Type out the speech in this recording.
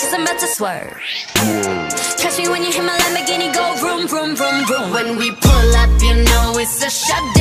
cause I'm about to swerve. Catch me when you hear my Lamborghini go vroom, vroom, vroom, vroom. When we pull up, you know it's a shutdown.